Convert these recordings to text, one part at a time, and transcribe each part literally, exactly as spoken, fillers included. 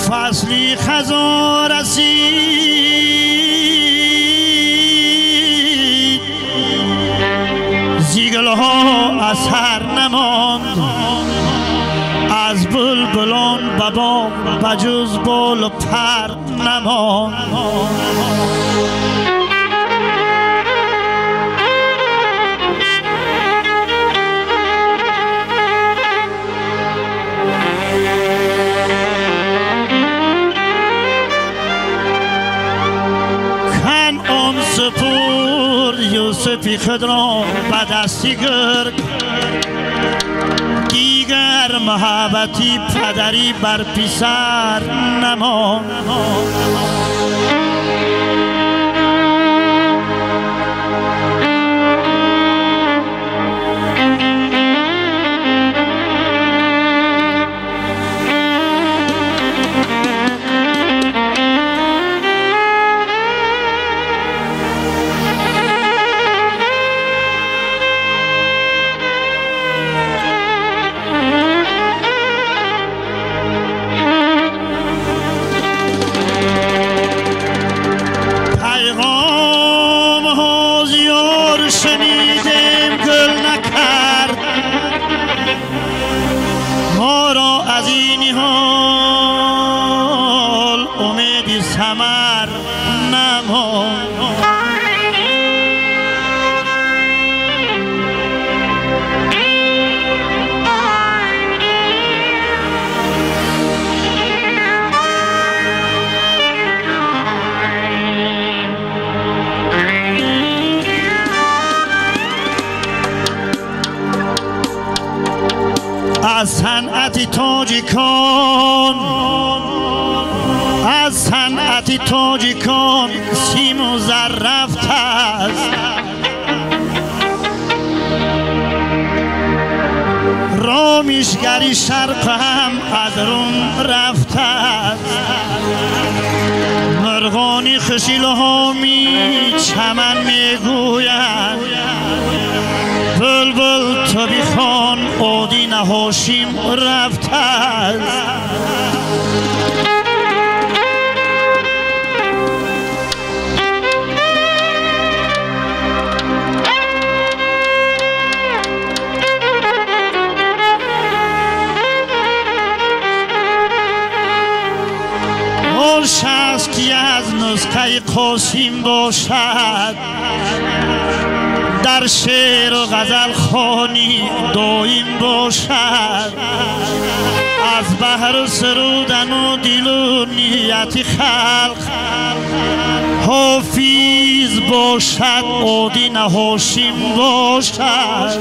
فصلی خزان رسید، زیگلها اثر نماند، از بلبلان ببام بجز بال و پر نماند. سپور یوسفی خود را به دستی گرگ، دیگر محبتی پدری بر پسر نماند. شنیدیم گل نکرد، ما را از این حال امیدی ثمر نماند. از صنعت تاجیکان، از صنعت تاجیکان سیم و زر رفت است، رامیشگری شرق هم از روم رفت است. مرغانی خشیلها می چمن می گویند، بلبل تو بیخوان اودی نهاشیم رفت است. آن شخص که از نسخه قاسم باشد، در شعر و غزل خوانی دایم باشد، از بحر سرودن و دل و نیت خلق حافظ باشد، عادی نهاشیم باشد.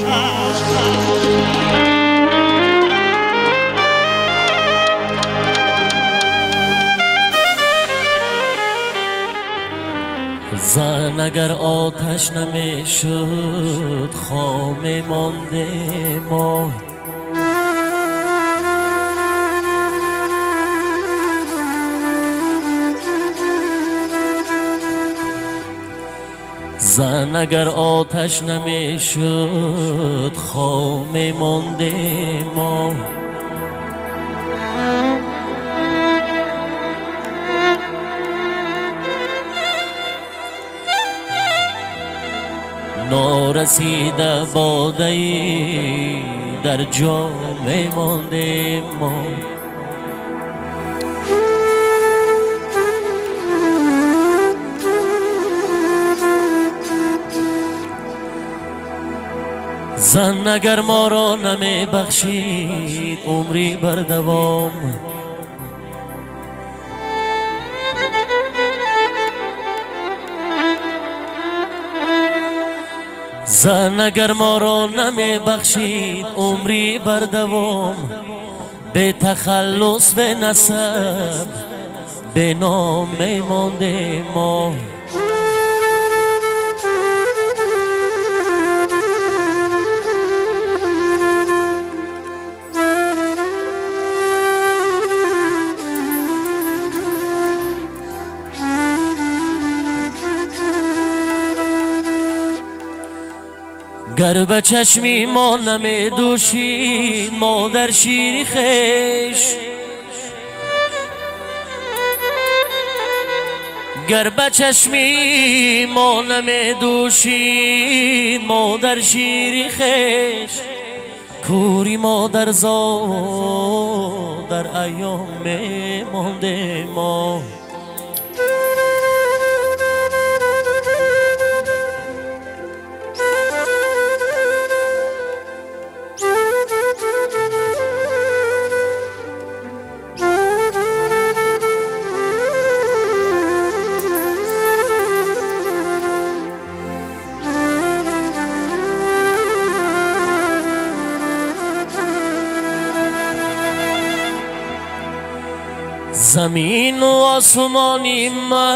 زن اگر آتش نمیشد خامه مانده ما، زن اگر آتش نمیشد خامه مانده ما. نارسیده باده‌ای در جام مانده ما، زن اگر ما را نمی بخشید عمری بر دوام، زن اگر ما را نمی بخشید عمری بر دوام، به تخلص به نسب به نام مانده ما. گر به چشمی ما نمی دوشید مادر شیری خیش، گر به چشمی ما نمی دوشید مادر شیری خش کوری مادر زاد در ایام مانده ما. زمین و آسمانی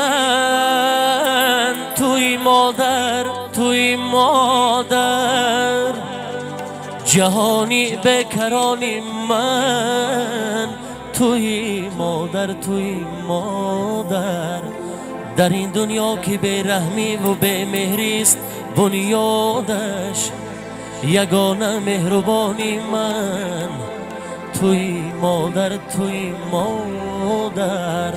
من توی مادر توی مادر جهانی بکرانی من توی مادر توی مادر در این دنیا که به رحمی و به مهریست بنیادش یگانه مهربانی من توی مادر توی مادر.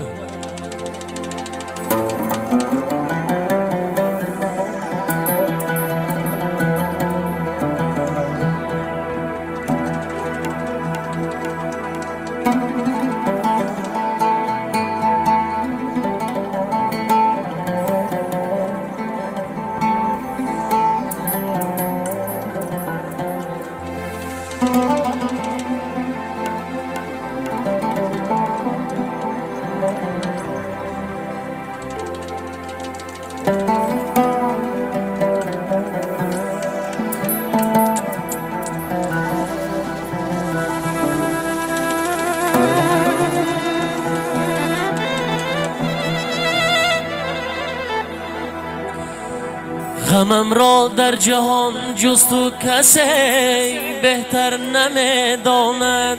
غمم را در جهان جز تو کسی بهتر نمیداند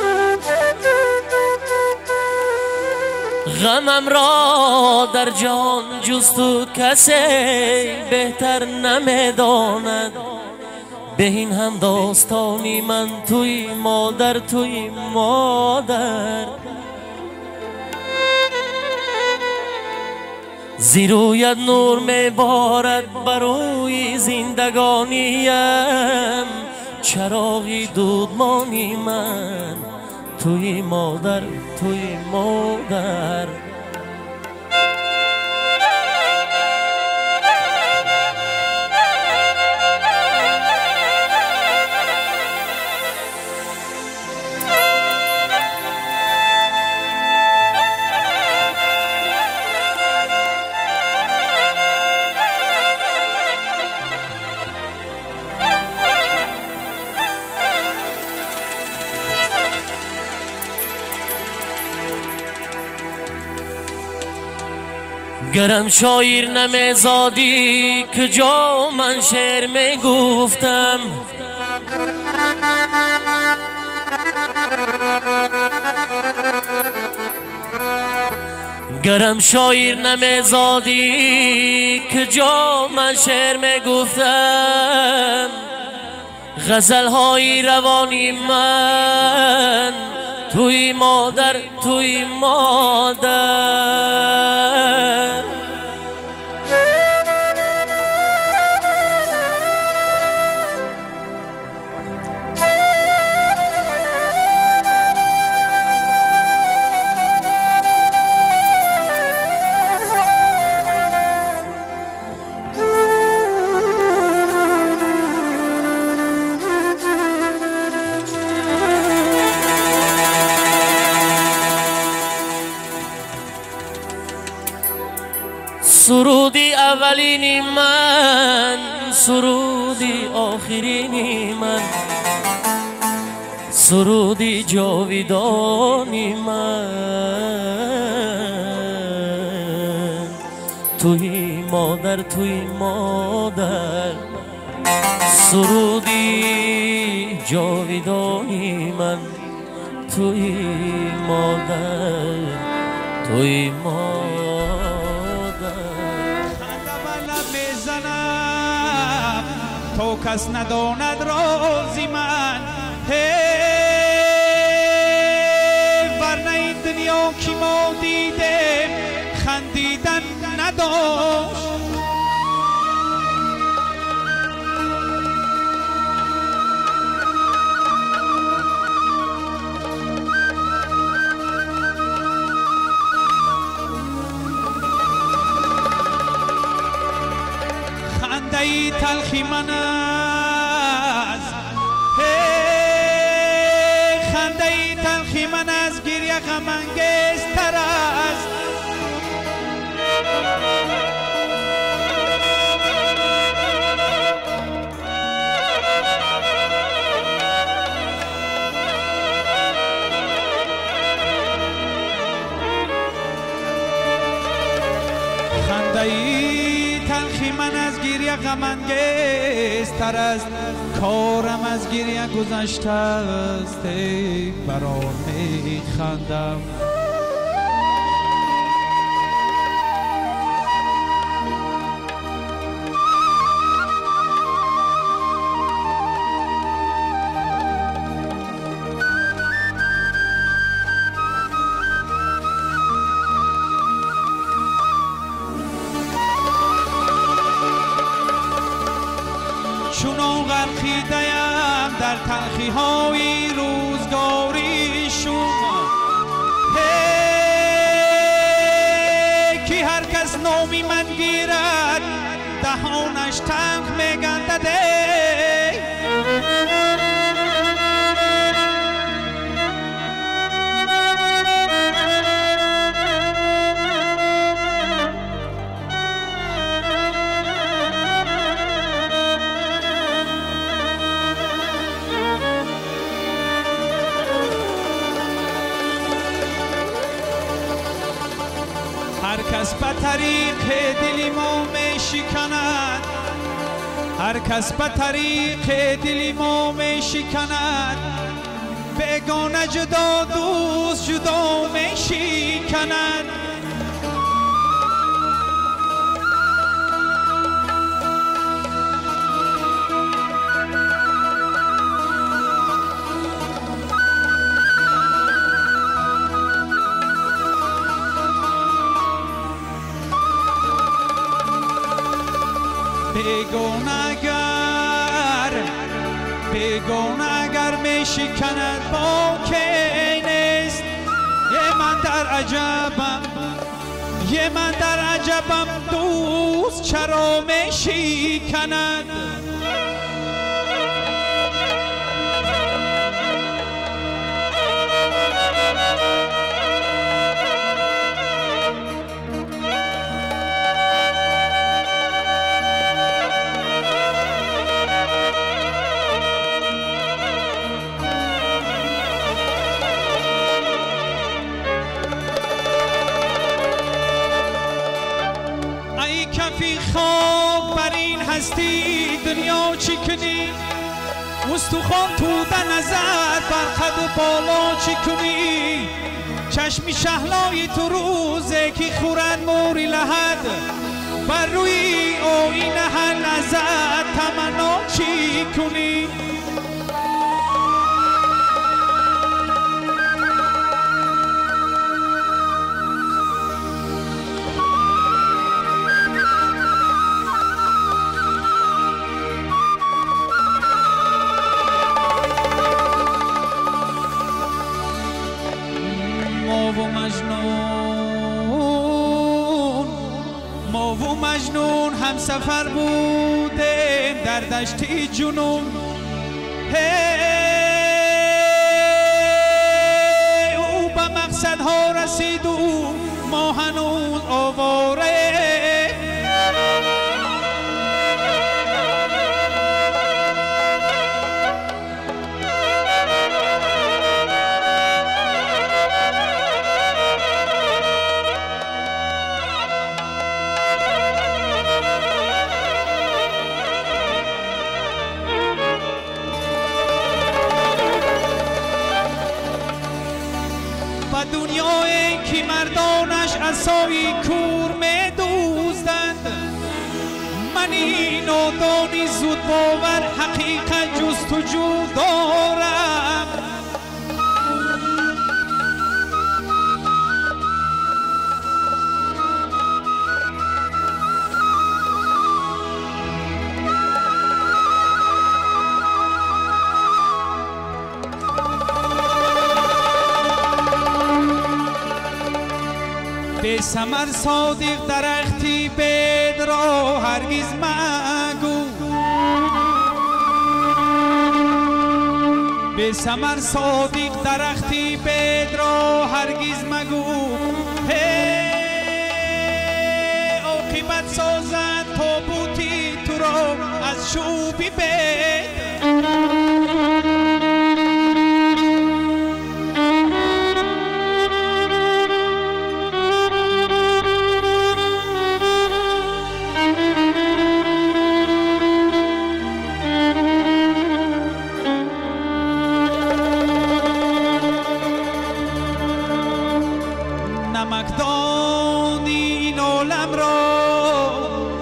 غمم را در جهان جز تو کسی بهتر نمیداند به این هم داستانی من توی مادر توی مادر زیرویت نور میبارد بروی زندگانیم چراغی دودمانی من توی مادر توی مادر. گرم شایر نمیزادی که جا من شعر میگفتم گرم شایر نمیزادی که جا من شعر میگفتم غزل های روانی من توی مادر توی مادر. سرودی اولینی من سرودی آخرینی من سرودی جاویدانی من توی مادر توی مادر سرودی جاویدانی من توی مادر توی مادر. تو کس نداند رازی من ورنه این دنیا که ما دیده خندیدن نداشت. خنده تلخی من است، خنده تلخی من از گریه غم انگیزتر است. خنده تلخی من از گریه غم انگیزتر است. کارم از گریه گذشته است، برای می خندم. چونو غرقیده‌ام در تلخی های روزگاریشون، کی هر کس نامی من گیرد دهانش تنگ میگندده. هر کس به طریق دلی ما می شکند، هر کس به طریق دلی ما می شکند. بیگانه جدا دوست جدا می شکند. بیگانه اگر بیگانه اگر می شکند با کی نیست. یه من در عجبم یه من در عجبم دوست چرا می شکند. کفی خواب بر این هستی دنیا چی کنی؟ استخوان تو در نظر بر قد و بالا چی کنی؟ چشمی شهلای تو روزه که خورن موری لحد، بر روی آینه هر لحظت تمنا چی کنی؟ و مجنون ما و مجنون هم سفر بودیم در دشت جنون. هی او به مقصدها رسید و ما هنوز آواره. دنیایی که مردانش عصای کور می دوزدند، منی نادانی زود باور حقیقت جستجو دارم. به ثمر صادق درختی بید را هرگز مگو به ثمر صادق درختی بید را هرگز مگو عاقبت سازد تابوتی تو را از چوبی بید نمکدانی این عالم را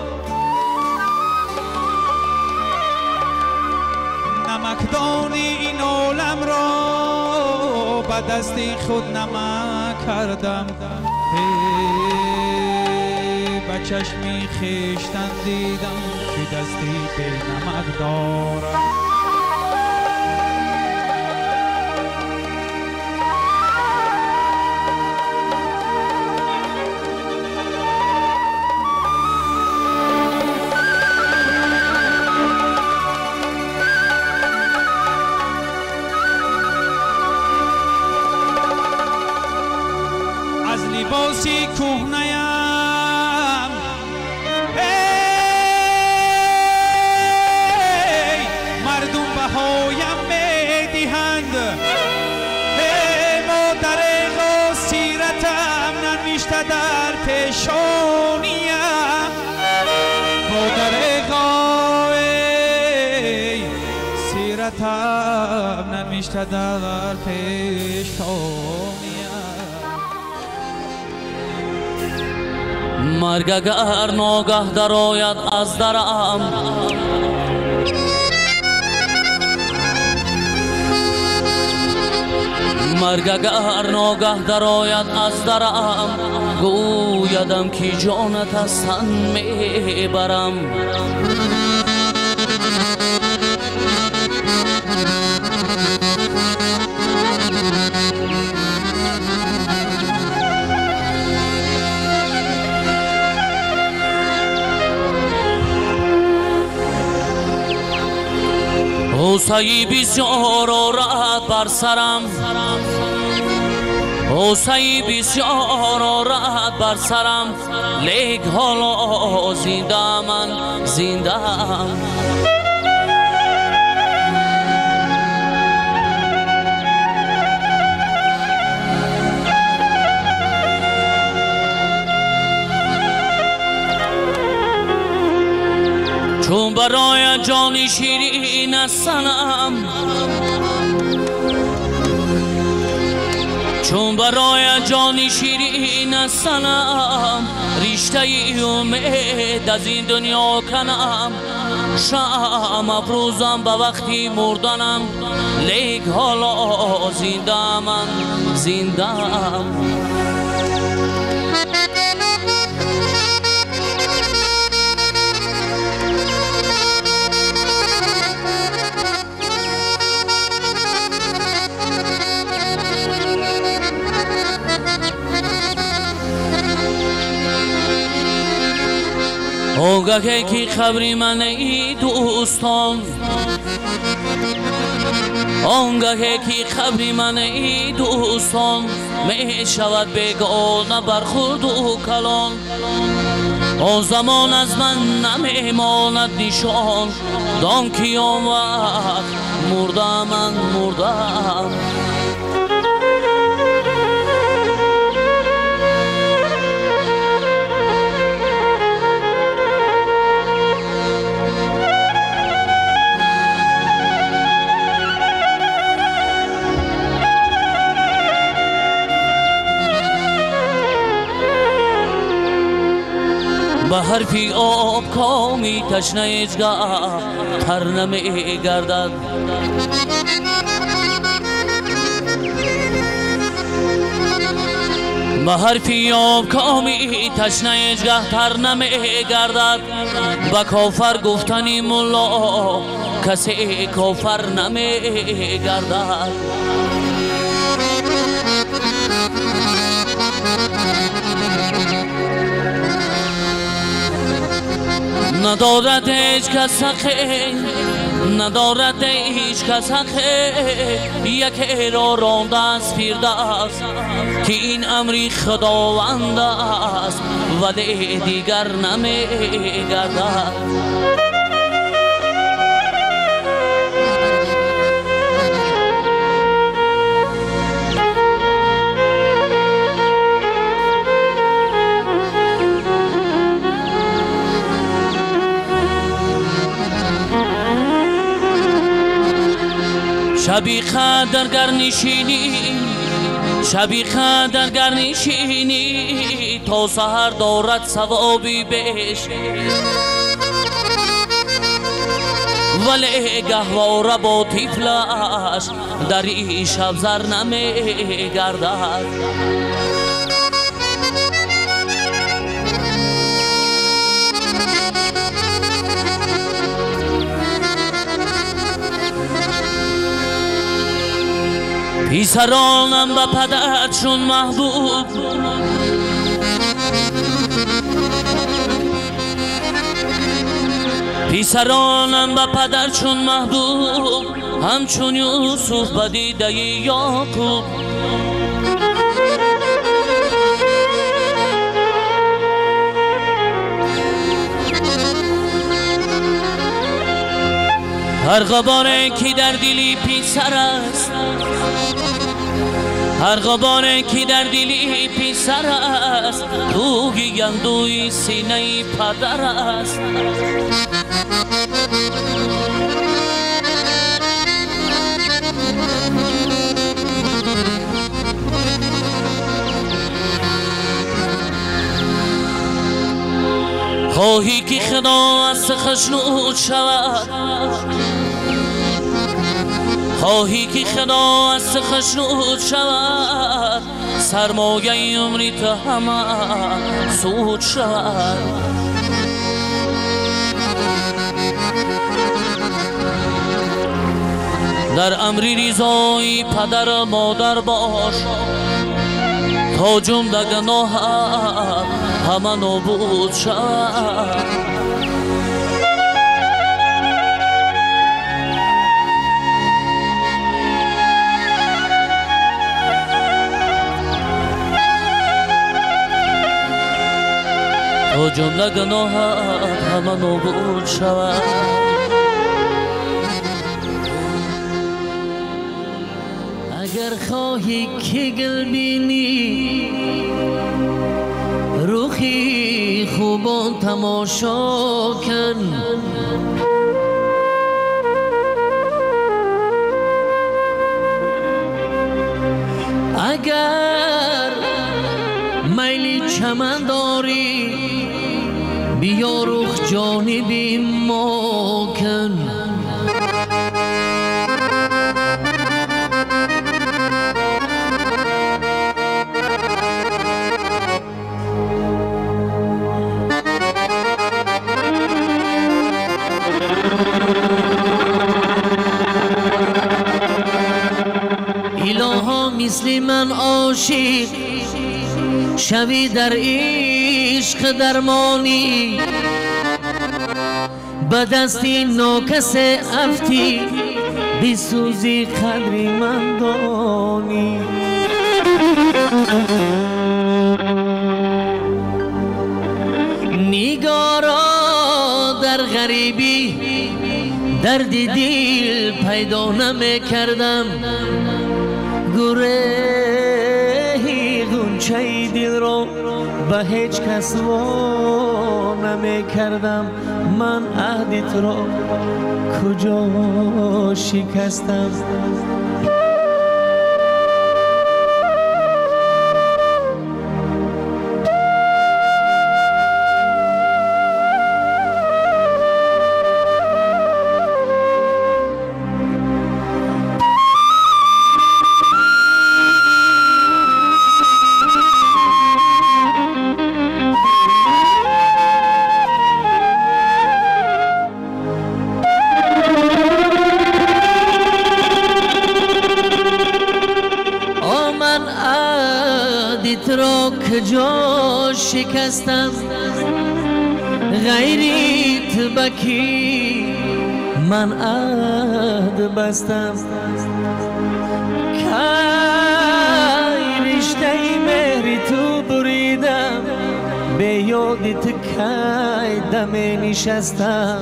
نمکدانی این عالم را به دست خود نمک کردم به چشمی خویشتن دیدم که دستی به نمک دارم لباسی کهنه‌ام ای مردم بهایم میدهند ای مادر غا سیرتم ننوشته در پیشانیم مادر غا ای سیرتم ننوشته در پیشانیم مرگ اگر ناگه درآید از درم مرگ اگر ناگه درآید از درم گویدم که جانت از تن میبرم غصه بسیار آرد بر سرم غصه بسیار آرد بر سرم لیک حالا زنده من زنده ام چون برای جان شیرین از سنم چون برای جان شیرین از سنم رشته امید از این دنیا کنم شام افروزم به وقتی مردنم لیک حالا زنده من زنده ام آنگه که خبری من ای دوستان آنگه که خبری من ای دوستان می شود بیگانه بر خود و کلان آن زمان از من نمی ماند نشان دان که آن وقت مرده من مردم به حرفی آب کامی تشنه ایچگاه تر نمی گردد به حرفی آب کامی تشنه ایچگاه تر نمی گردد به کافر گفتنی ملا کسی کافر نمی گردد ندارد هیچ کس حقه، ندارد هیچ کس حقه، یکی را رانده از پیردست که این امری خداوند است ولی دیگر نمیگردد. شبی خدر گر نشینی، شبی خدر گر نشینی تا سحر دارد ثوابی بیش، ولی گهواره با طفلش در این شب زر نمیگردد. پیسرانم به پدر چون محبوب، پیسرانم به پدر چون محبوب، همچون یوسف به دیده یعقوب. هر غباره که در دلی پیسر است، هر غباره که در دلی پیسر است، روحی گندوی سینه پدر است. خواهی که خدا از خشنود شود، خواهی که خدا از خشنود شود، سرمایه عمری تو همه سود شود. در امری رضای پدر مادر باش تا جمله گناه همه نابود شود. تا جمله گناه همه نابود شود. اگر خواهی که گل بینی روحی خوبان تماشا کن، اگر میلی چمن داری بیا رخ جانبی ما کن. الها مثل من عاشق شوی در عشق درمانی، به دستی ناکس افتی بسوزی قدری من دانی. نگارا در غریبی درد دل پیدا نمی کردم، گره غنچه دل را به هیچ کس وا نمی کردم. من عهدت را کجا شکستم؟ را کجا شکستم؟ غیری بیت بکی من عهد بستم کای رشته مهری تو بریدم به یادت کای دم نشستم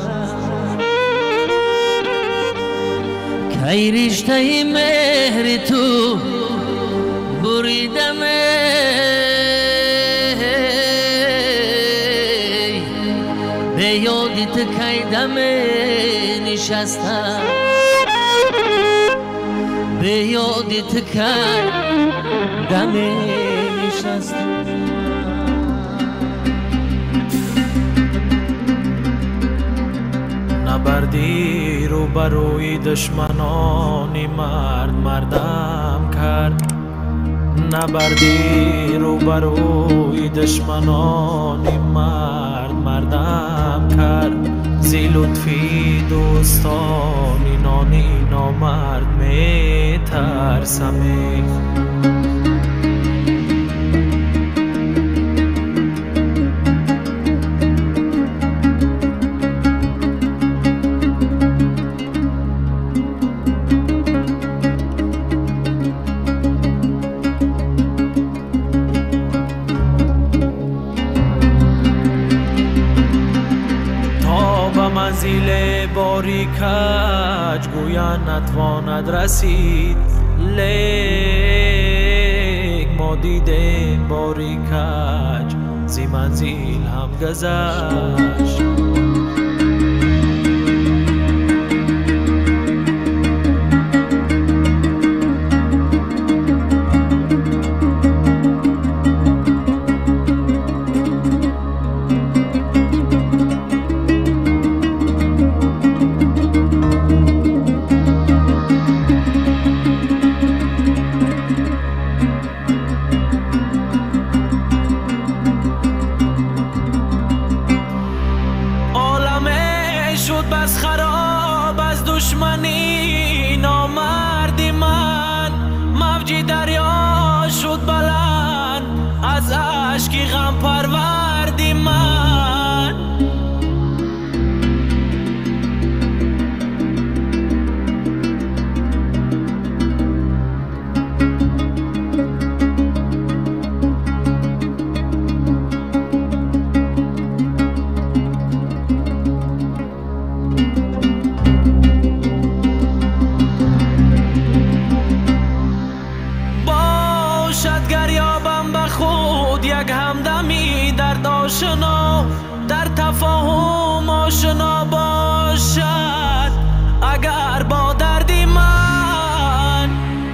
کای رشته مهری تو بریدم به یادت کی دم نشستم به یادت کی دم نشستم نبردی رو بروی دشمنانی مرد مردم کرد نبردی رو بروی دشمنانی مرد مردم کرد زی لطفی دوستانی نانی نامرد می ترسمی منزل باری کج گویا نتواند رسید لیک ما دیدیم باری کج زی منزل هم گذشت بس خراب از دشمنی نامردی من موجی دریا شد بلند از عشقی غم پروردی من یک همدمی درد آشنا در تفاهم آشنا باشد اگر با دردی من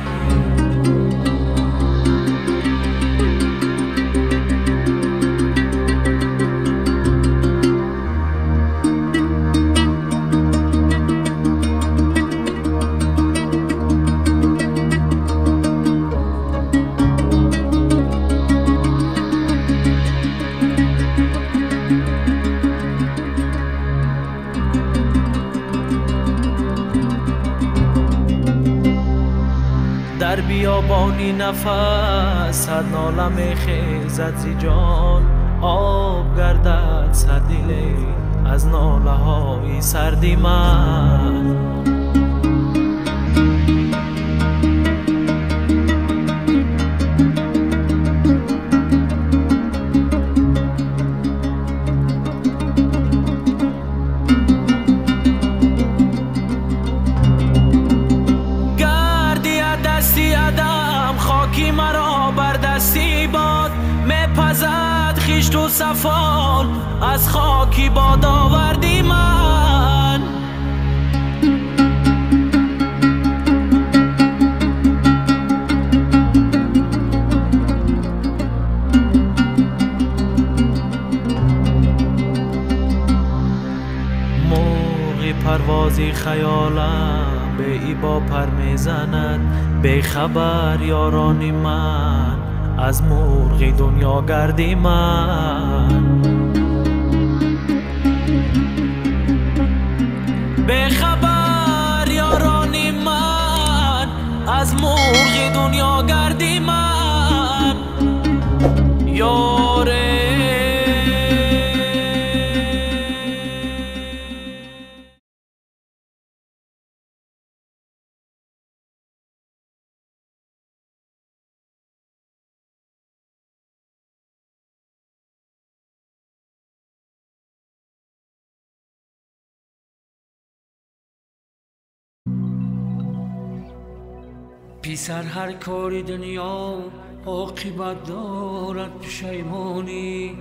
در بیابانی نفس صد نالم خیزد زی جان آب گردد صد دلی از ناله های سردی من خاکی مرا بر دستی باد میپزد خیشت و صفال از خاکی باد آوردی من موقی پروازی خیالم به ای با پر میزند به خبر یارانی من از مرغی دنیا گردی من به خبر یارانی من از مرغی دنیا گردی من یاره پسر هر کار دنیا عاقبت دارد پشیمانی.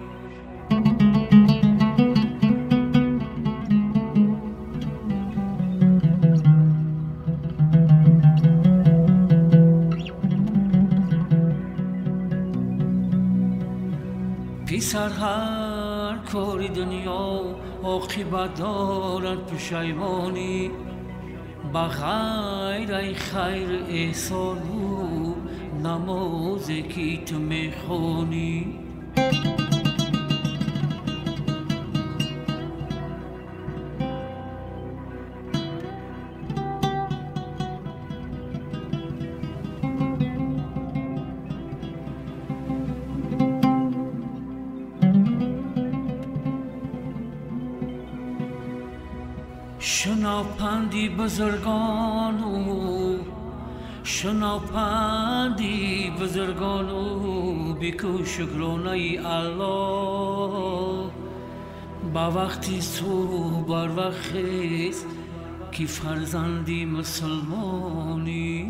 پسر هر کار دنیا عاقبت دارد پشیمانی. بغیر ای خیر احسان و نمازی که تو میخوانی. شناپندی بزرگانو شناپندی بزرگانو بکو شکرانه الله. با وقتی صبح بر وقت خیز که فرزندی مسلمانی.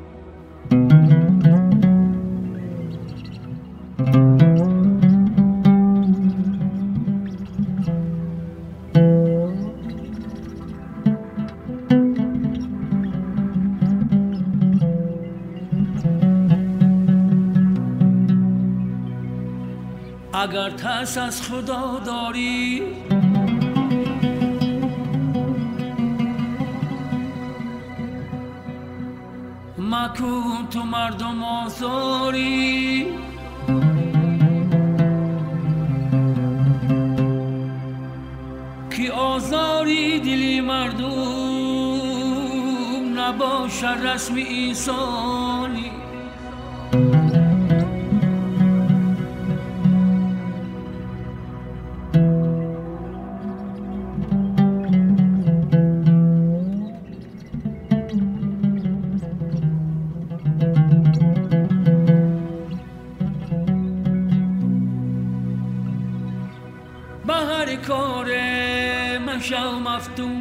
اگر ترس از خدا داری مکن تو مردم آزاری. که آزاری دلی مردم نباشد رسم انسانی. بهر کار مشو مفتون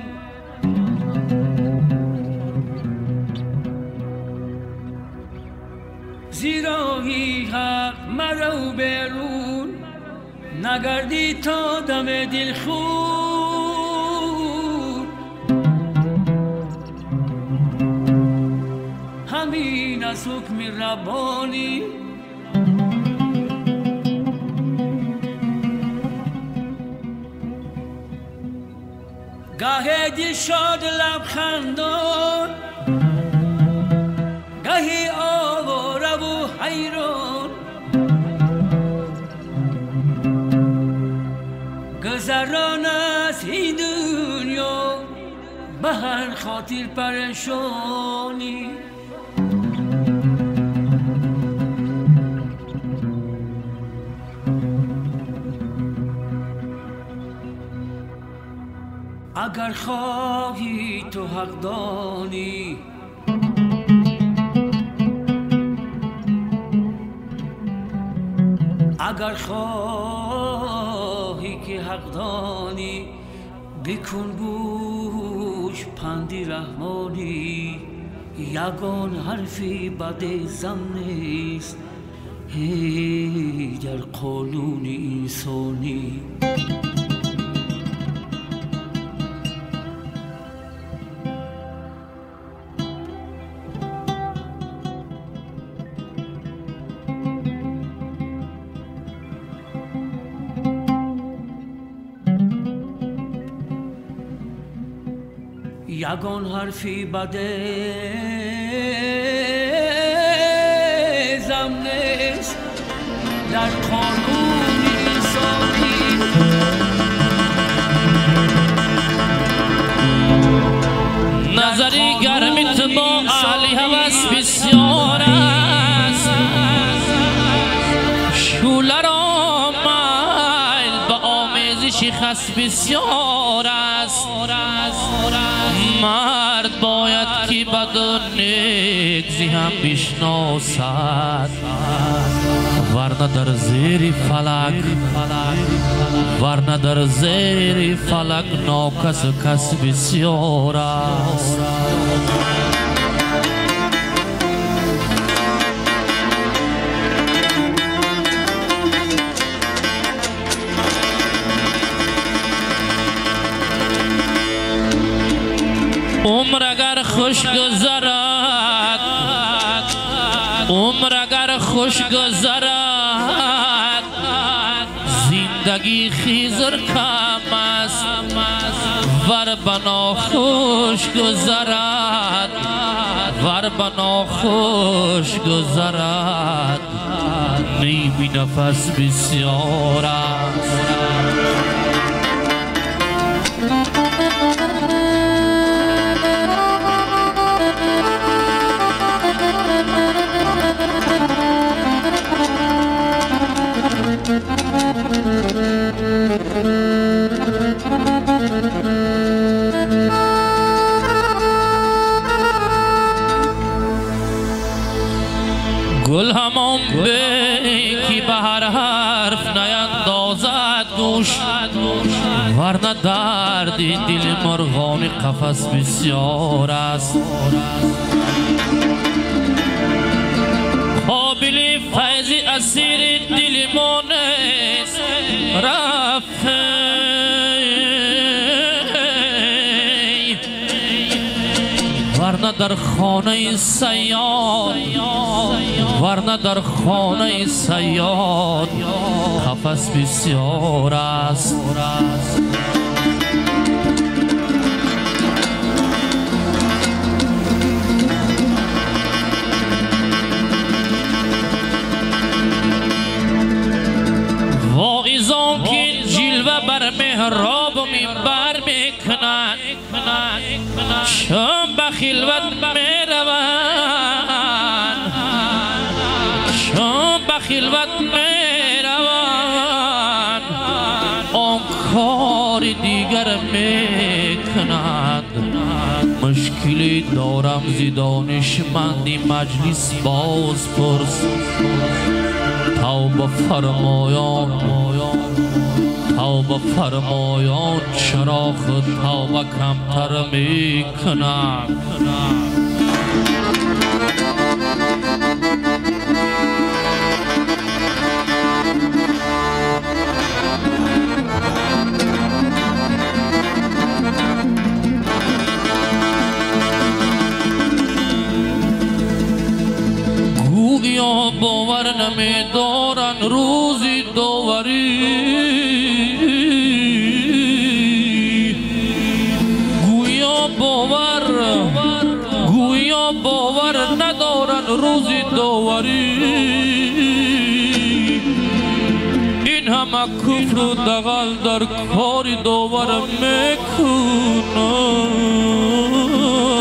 زیراهی حق مرو بیرون نگردی تا دم دل خون. همین از حکم ربانی. گاهی دل شاد لبخندان گاهی آواره و حیران. گذران از این دنیا به هر خاطر پریشانی. اگر خواهی تو حق دانی اگر خواهی که حق دانی بکن گوش پندی رحمانی. یگان حرفی بد زم نیست هی در قانون انسانی. یگان حرفی بده زم نیست در قانون انسانی. نظری گرمیت با اهل هوس بسیار است. شوله را میل به آمیزش خس بسیار است. مرد باید که بد و نیک زی هم بشناسد ورنه در زیر فلک ورنه در زیر فلک ناکس کس بسیار است. خوش گذرد عمر اگر خوش گذرد زندگی خیزر کم است ور بنا خوش گذرد ور بنا خوش گذرد نیمی نفس بسیار است گل همان به کی به هر حرف نیندازد گوش ورنه درد دل مرغان قفس بسیار است قابل فیض اسیر دل ما نیست رفت ورنه در خانه صیاد ورنه در خانه صیاد قفس بسیار است واعظان که جلوه بر محراب و منبر میکنند شام به خلوت میروند شام به خلوت میروند آن کار دیگر میکنند مشکلی دارم زی دانشمندی مجلس باز پرس توبه فرمایان توبه فرمایان چرا خود توبه کمتر میکنند گویا باور نمیدارن روزی داوری گویا باور گویا باور ندارن روزی داوری این همه کفر و دغل در کار داور میکنن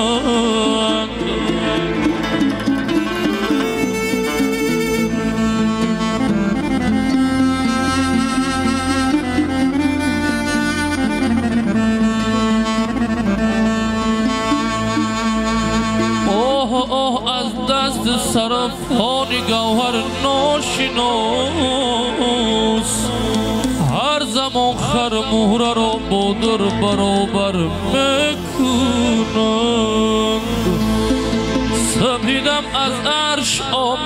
صرفان گوهر ناشناس هر زمان خر مهره را با در برابر میکنند سپیدم از عرش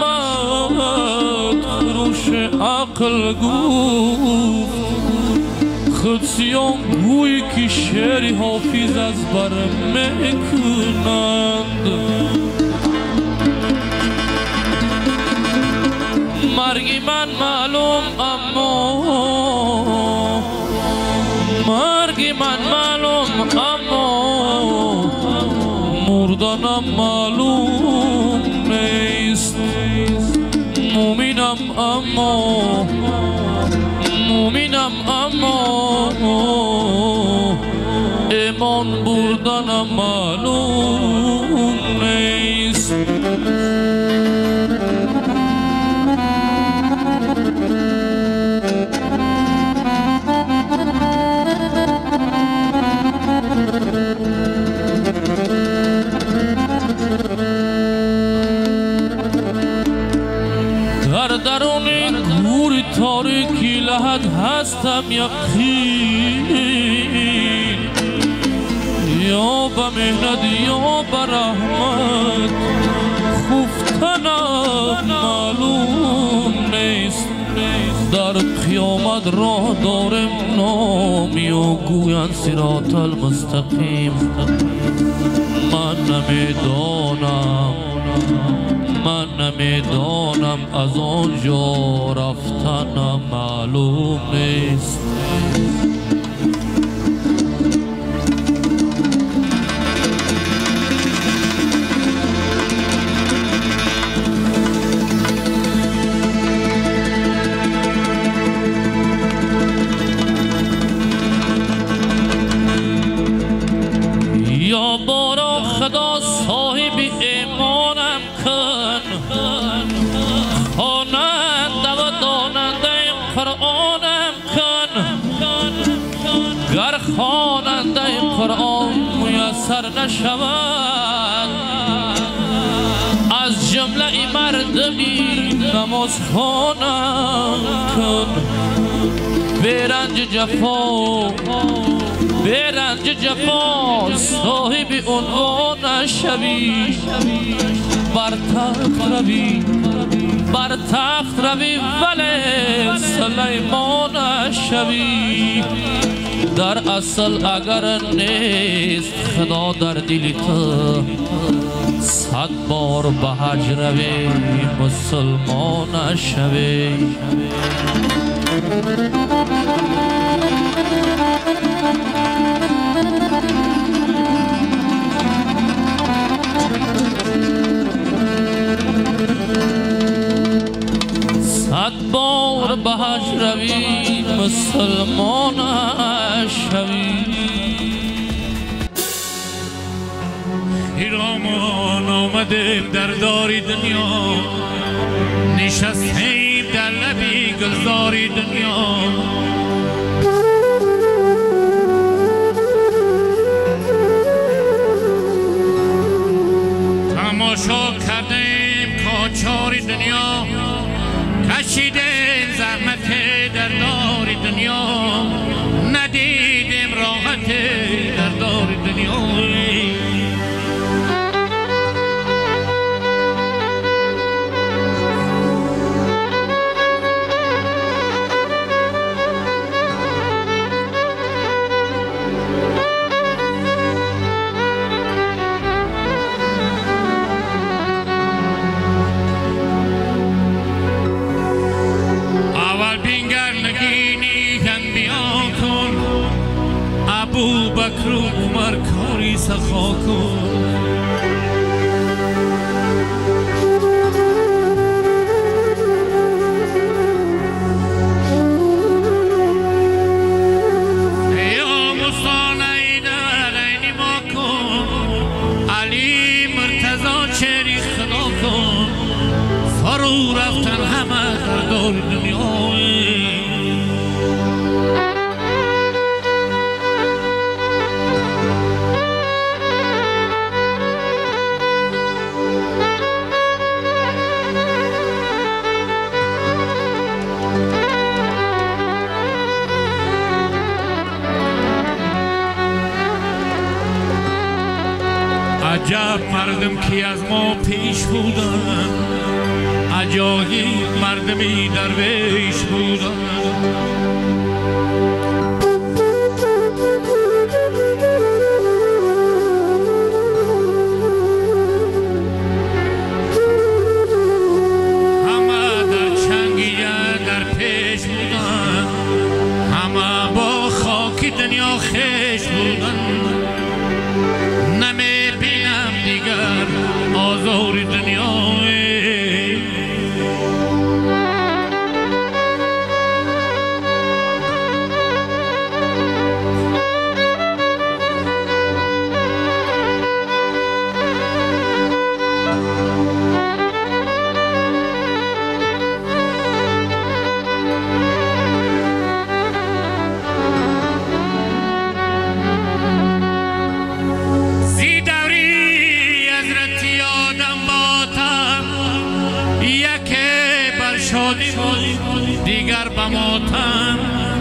آمد خروش عقل گفت خودسیان گوی که شعر حافظ از بر میکنند مرگی من معلوم اما مرگی من معلوم اما مردنم معلوم نیست مومنم اما مومنم اما ایمان بردنم معلوم نیست در درون گور تاریکی لحد هستم یقین یا به مهنت یا به رحمت خفتنم معلوم نیست در قیامت راه دارم نامی و گویان صراط المستقیم من نمیدانم من نمیدانم از آنجا رفتنم معلوم نیست یا بارا خدا صاحب ایمانم کن خواننده و داننده قرآنم کن گر خواننده قرآن میسر نشود از جمله مردمی نماز خوانم کن بیرنج جفا بیرنج جفا صاحب عنوان شوی بر تخت روی بر تخت روی ولی سلیمان شوی در اصل اگر نیست خدا در دل تو صد بار به حج روی مسلمان شوی صد بار به حج روی مسلمان شوی پیرامان آمدیم در داری دنیا نشستیم در لبی گلزاری دنیا تماشا کردیم کاچاری دنیا کشیدیم زحمت در داری دنیا ندیدیم راحت در داری دنیا ابو بکر و عمر کاری سخا کن یا مستانه در عین ما کن علی مرتضی چری خدا کن فرو رفتن همه در دور دنیا عجب مردم کی از ما پیش بودن عجایب مردمی درویش بودن همه در چنگیه در پیش بودن همه با خاکی دنیا خیش بودن آزار دنیا دیگر به ماتم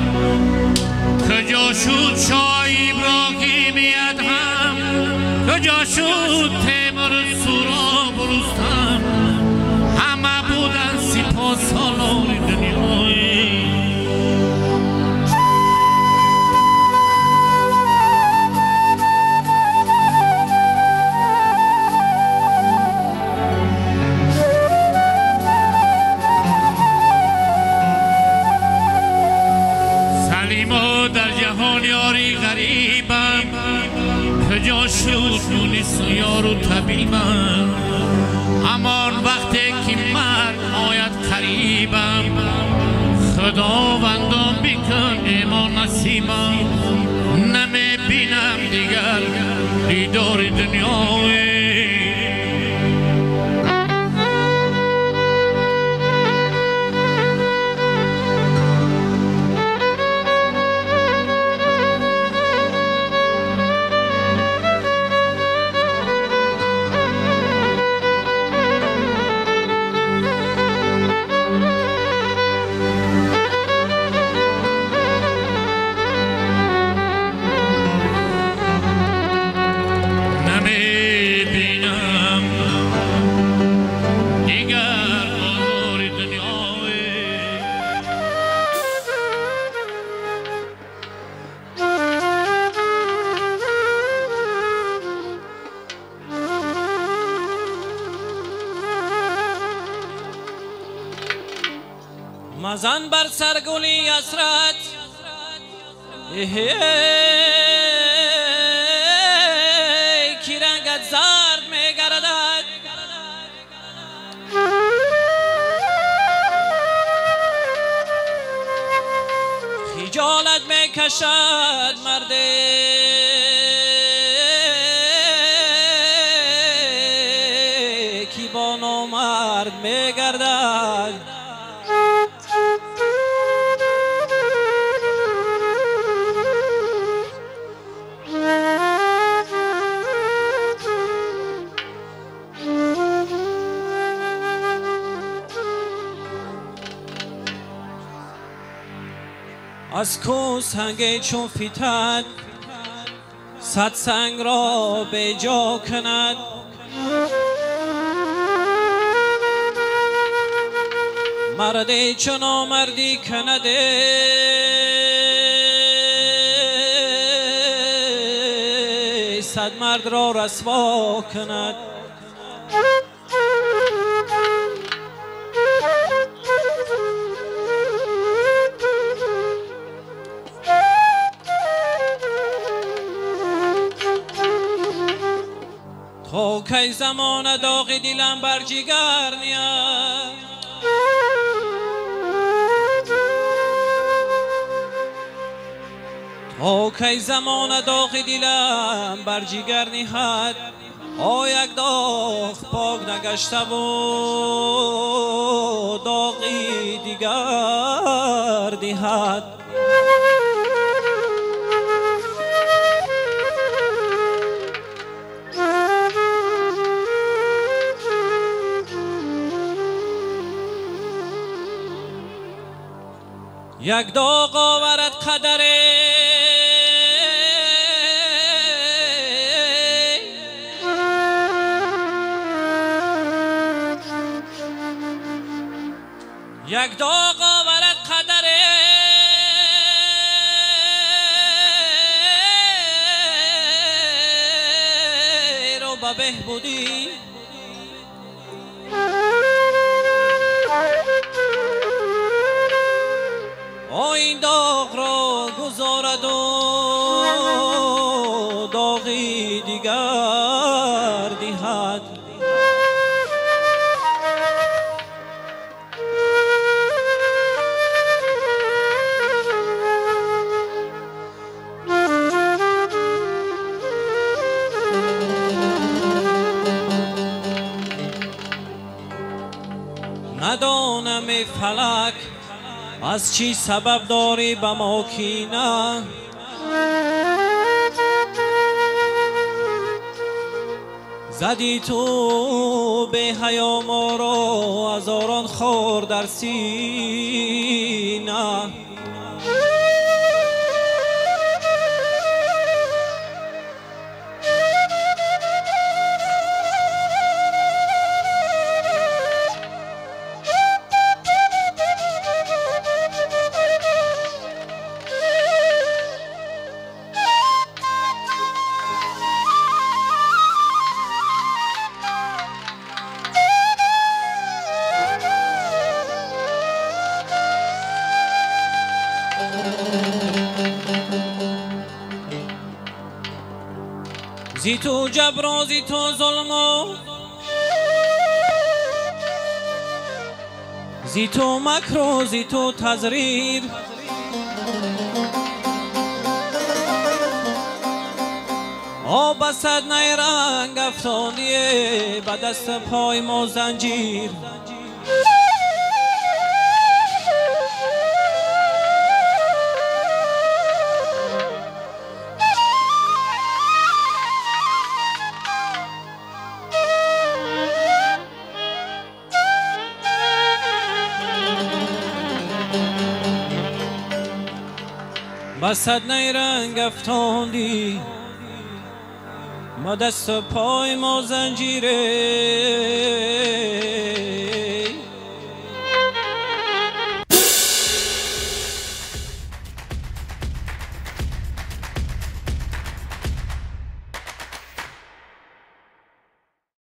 کجا شد شاه ابراهیم ادهم کجا شد تیمور سهراب و رستم همه بودن سپاه سالار دنیای سلیما در جهان یاری غریبم کجا شد نیست یار و طبیبم همان وقتی که مرگ آید قریبم خداوندم بکن ایمان نصیبم نمی بینم دیگر دیدار دنیای مزن بر سرگلی اسرت کی رنگت زرد میگردد خجالت میکشد مرده کی با نامرد میگردد از کو سنگ چون فتد صد سنگ را به جا کند مردی چون آمردی کند صد مرد را رسوا کند تا کی زمان داغ دلم بر جگر نیاد تا کی زمان داغ دلم بر جگر نیاد آ یک داغ پاک نگشته و داغی دیگر دهد یک داغ آورد قدر یک داغ آورد قدر رو به بهبودی این داغ را گذارد و داغی دیگر دهد ندانم فلک از چی سبب داری به ما کینه زدی تو به حیا ما را هزاران خور در سینه زی تو جبر و زی تو ظلم و زی تو مکر و زی تو تزریر آب بسد نیرنگ افسانیه به دست پای ما زنجیر بسد نیرنگ افتاندی ما دست پای ما زنجیره